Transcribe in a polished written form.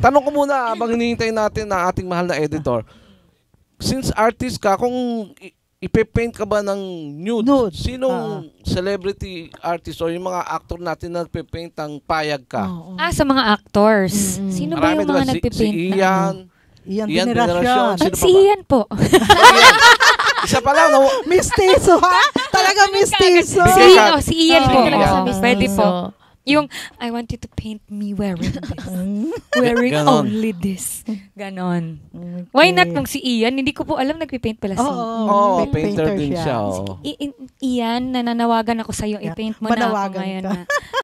Tanong ko muna, habang hinihintay natin na ating mahal na editor. Since artist ka, kung ipe-paint ka ba ng nude? Sinong celebrity artist o yung mga actor natin na nagpe-paint ng payag ka? Sa mga actors. Sino ba yung mga nagpe-paint si na? Ian Veneracion. Si Ian po. Isa pa lang. Mistiso, ha? Talaga mistiso. Si Ian po. Pwede po. Yung, I want you to paint me wearing this. Wearing only this. Ganon. Why not nung si Ian? Hindi ko po alam, nagpipaint pala si Ian. Painter din siya. Ian, nananawagan ako sa'yo. I-paint mo na ako ngayon.